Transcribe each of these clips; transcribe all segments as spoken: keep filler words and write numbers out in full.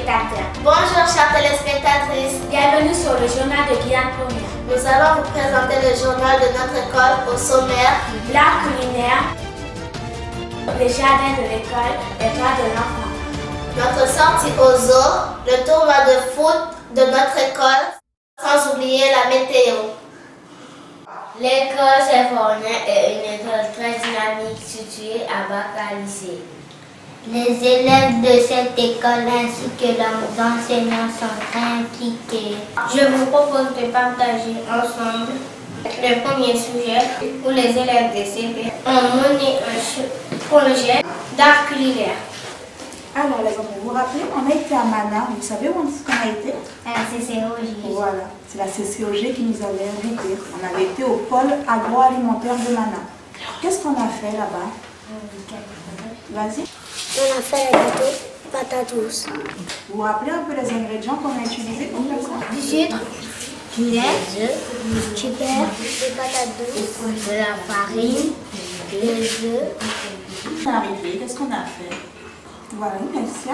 téléspectateurs. Bonjour chères téléspectatrices. Bienvenue sur le journal de Guyane Première. Nous allons vous présenter le journal de notre école au sommaire. L'art culinaire, les jardins de l'école, les droits de l'enfant. Notre sortie au zoo, le tournoi de foot de notre école, sans oublier la météo. L'école Saint-Fornin est une école très dynamique située à Bac-à-Lycée. Les élèves de cette école ainsi que leurs enseignants sont très impliqués. Je vous propose de partager ensemble le premier sujet où les élèves de C P ont mené un projet d'art culinaire. Alors les enfants, vous vous rappelez, on a été à Mana, vous savez où est-ce qu'on a été? À la C C O G. Voilà, c'est la C C O G qui nous avait invités. On avait été au pôle agroalimentaire de Mana. Qu'est-ce qu'on a fait là-bas? Vas-y. On a fait la gâteau patates douces. Vous vous rappelez un peu les ingrédients qu'on a utilisés pour faire ça? Du sucre, du lait, du beurre, des patates douces, de la farine, des œufs. On est arrivé, qu'est-ce qu'on a fait? Voilà, merci.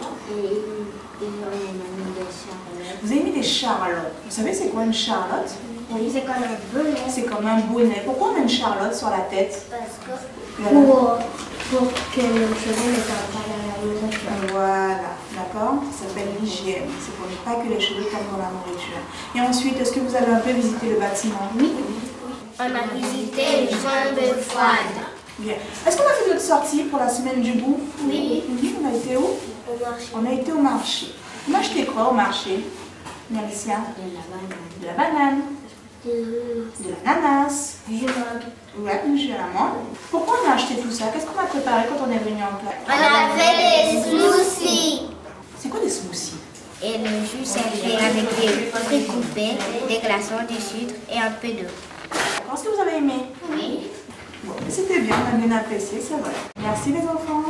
Vous avez mis des charlottes. Vous savez c'est quoi une charlotte? Oui, c'est comme un bonnet. C'est comme un bonnet. Pourquoi on a une charlotte sur la tête? Parce que Voilà. pour, pour que les cheveux ne tombent pas dans la nourriture. Voilà, d'accord? Ça s'appelle l'hygiène. C'est pour ne pas que les cheveux tombent dans la nourriture. Et ensuite, est-ce que vous avez un peu visité le bâtiment? Oui. On a visité une chambre froide. Bien. Est-ce qu'on a fait d'autres sorties pour la semaine du goût? Oui. Oui, on a été où? Au marché. On a été au marché. On a acheté quoi au marché? Malicia? De la banane. De la banane. De l'ananas. Du jus d'orange. Ouais, du jus à la menthe. Pourquoi on a acheté tout ça? Qu'est-ce qu'on a préparé quand on est venu en classe? On a fait des smoothies. C'est quoi des smoothies? Et le jus servi avec des fruits coupés, des glaçons, du sucre et un peu d'eau. Est-ce que vous avez aimé? Oui. Bon, c'était bien, on a bien apprécié, c'est vrai. Merci les enfants.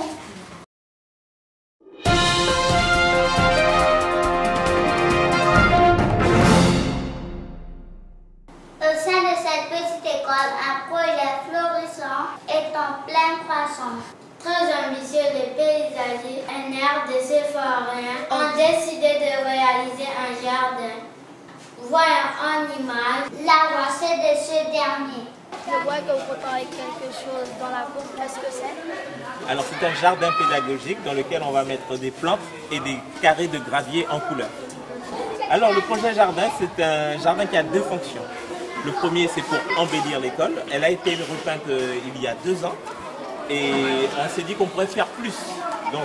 Au sein de cette petite école, un projet florissant est en pleine croissance. Très ambitieux, les paysagistes un air de Séphoréens ont décidé de réaliser un jardin. Voyons en image l'avancée de ce dernier. Je vois que vous préparez quelque chose dans la cour. Qu'est-ce que c'est? Alors c'est un jardin pédagogique dans lequel on va mettre des plantes et des carrés de gravier en couleur. Alors le projet jardin, c'est un jardin qui a deux fonctions. Le premier, c'est pour embellir l'école. Elle a été repeinte euh, il y a deux ans et on s'est dit qu'on pourrait faire plus. Donc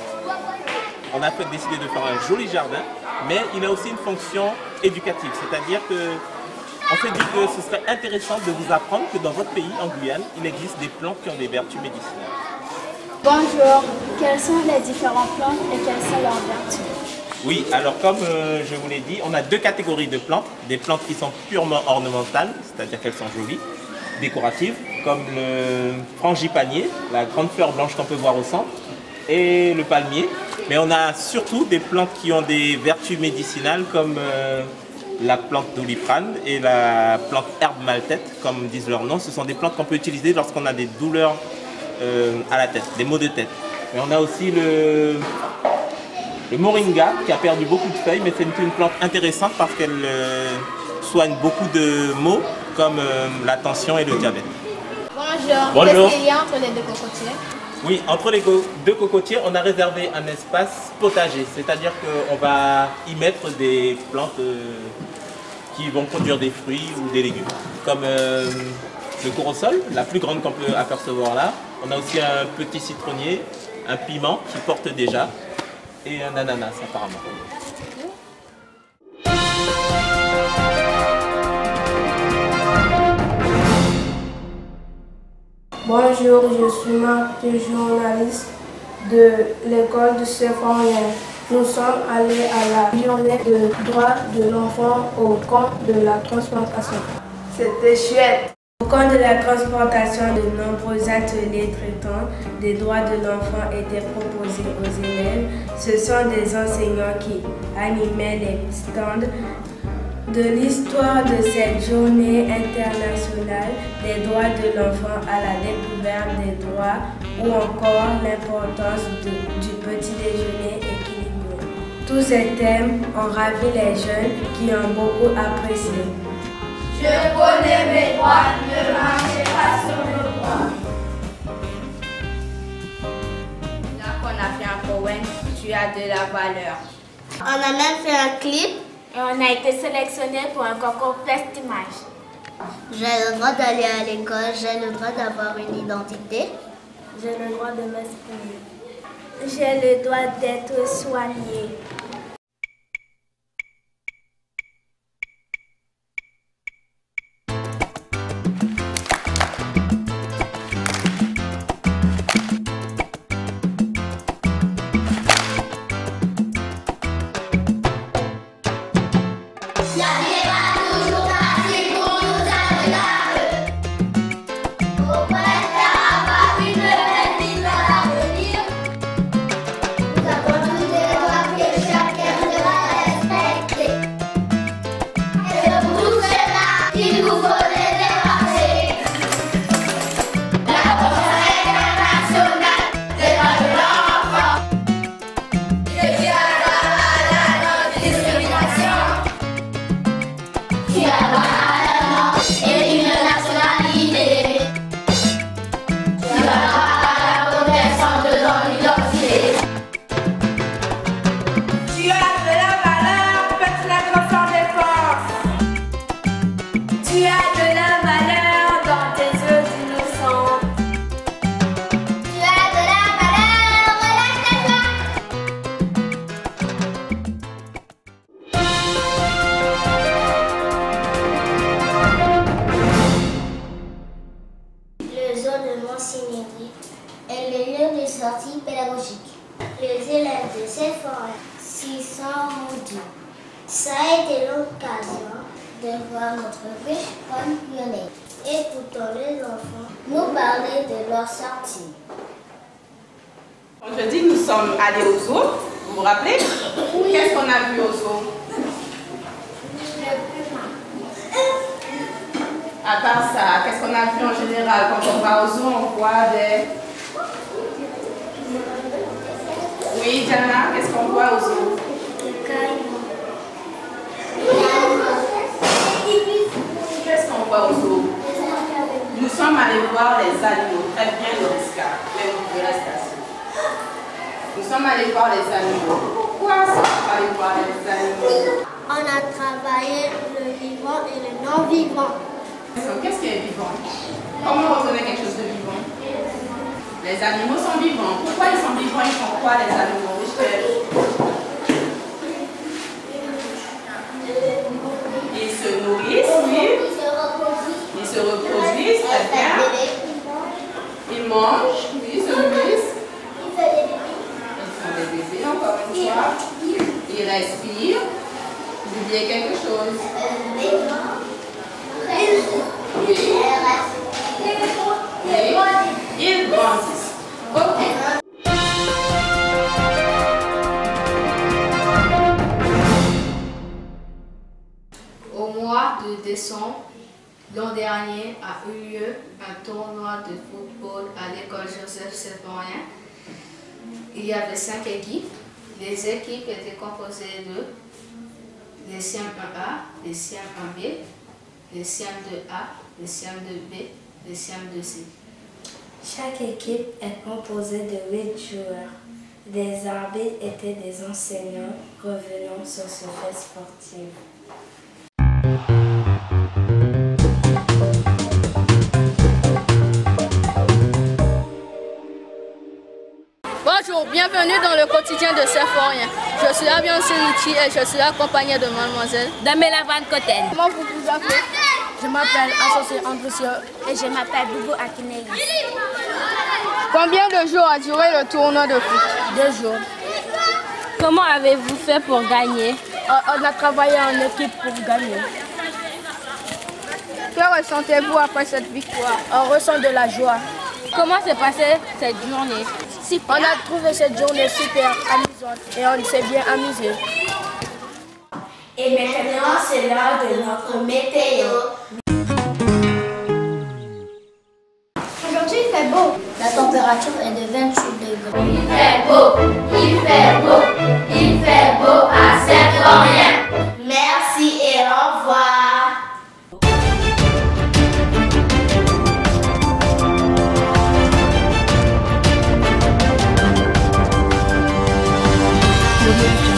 on, on a fait, décidé de faire un joli jardin, mais il a aussi une fonction éducative, c'est-à-dire que on s'est dit que ce serait intéressant de vous apprendre que dans votre pays, en Guyane, il existe des plantes qui ont des vertus médicinales. Bonjour, quelles sont les différentes plantes et quelles sont leurs vertus? Oui, alors comme euh, je vous l'ai dit, on a deux catégories de plantes. Des plantes qui sont purement ornementales, c'est-à-dire qu'elles sont jolies, décoratives, comme le frangipanier, la grande fleur blanche qu'on peut voir au centre, et le palmier. Mais on a surtout des plantes qui ont des vertus médicinales comme euh, la plante doliprane et la plante herbe maltaite, comme disent leur nom. Ce sont des plantes qu'on peut utiliser lorsqu'on a des douleurs euh, à la tête, des maux de tête. Mais on a aussi le, le moringa qui a perdu beaucoup de feuilles, mais c'est une, une plante intéressante parce qu'elle euh, soigne beaucoup de maux comme euh, la tension et le diabète. Bonjour, Bonjour. Qu'est-ce qu'il y a entre les deux cocotiers? Oui, entre les deux cocotiers, on a réservé un espace potager, c'est-à-dire qu'on va y mettre des plantes euh, qui vont produire des fruits ou des légumes, comme euh, le corosol, la plus grande qu'on peut apercevoir là. On a aussi un petit citronnier, un piment qui porte déjà, et un ananas apparemment. Bonjour, je suis Marc, journaliste de l'école de Séphoréens. Nous sommes allés à la journée de droits de l'enfant au camp de la transplantation. C'était chouette. Au camp de la transplantation, de nombreux ateliers traitant des droits de l'enfant étaient proposés aux élèves. Ce sont des enseignants qui animaient les stands de l'histoire de cette journée internationale des droits de l'enfant à la découverte des droits ou encore l'importance du petit déjeuner équilibré. Tous ces thèmes ont ravi les jeunes qui ont beaucoup apprécié. Je connais mes droits, ne marchez pas sur nos droits. Là qu'on a fait un poème, tu as de la valeur. On a même fait un clip. Et on a été sélectionné pour un concours Festimage. J'ai le droit d'aller à l'école, j'ai le droit d'avoir une identité. J'ai le droit de m'exprimer. J'ai le droit d'être soigné. est le lieu de sortie pédagogique. Les élèves de Sephora s'y sont rendus. Ça a été l'occasion de voir notre riche faune lyonnaise. Écoutons les enfants nous parler de leur sortie. Aujourd'hui, nous sommes allés au zoo. Vous vous rappelez? Oui. Qu'est-ce qu'on a vu au zoo? À part ça, qu'est-ce qu'on a vu en général? Quand on va au zoo, on voit des... Oui, Diana, qu'est-ce qu'on voit au zoo? Qu'est-ce qu'on voit au zoo? Nous sommes allés voir les animaux. Très bien, Loriska. Le reste assis. Nous sommes allés voir les animaux. Pourquoi sommes nous allés voir les animaux? On a travaillé le vivant et le non-vivant. Qu'est-ce qui est vivant? Comment on reconnaît quelque chose de vivant? Les animaux sont vivants. Pourquoi ils sont vivants? Ils font quoi les animaux? Ils se nourrissent, oui. Ils se reproduisent, très bien. Ils mangent, oui, ils se nourrissent. Ils font des bébés, encore une fois. Ils respirent. Vous oubliez quelque chose? Oui. Oui. Ils grandissent. Ok. Au mois de décembre, l'an dernier a eu lieu un tournoi de football à l'école Joseph Séphorien. Il y avait cinq équipes. Les équipes étaient composées de les C I A M un A, les C I A M un B, les C I A M deux A, les C I A M deux B, les C I A M deux C. Chaque équipe est composée de huit joueurs. Les arbitres étaient des enseignants revenant sur ce fait sportif. Bonjour, bienvenue dans le quotidien de Séphorien. Je suis Abian Serichi et je suis accompagnée de mademoiselle Damela Van Koten. Comment vous vous appelez? Je m'appelle Associé Andrusio Et je m'appelle Boubou Akinei. Combien de jours a duré le tournoi de foot? deux jours. Comment avez-vous fait pour gagner? On a travaillé en équipe pour gagner. Que ressentez-vous après cette victoire? On ressent de la joie. Comment s'est passée cette journée? On a trouvé cette journée super amusante et on s'est bien amusé. Et maintenant, c'est l'heure de notre météo. Aujourd'hui, il fait beau. La température est de vingt-huit degrés. Il fait beau, il fait beau, il fait beau à Saint-Florien. Merci et au revoir. Audio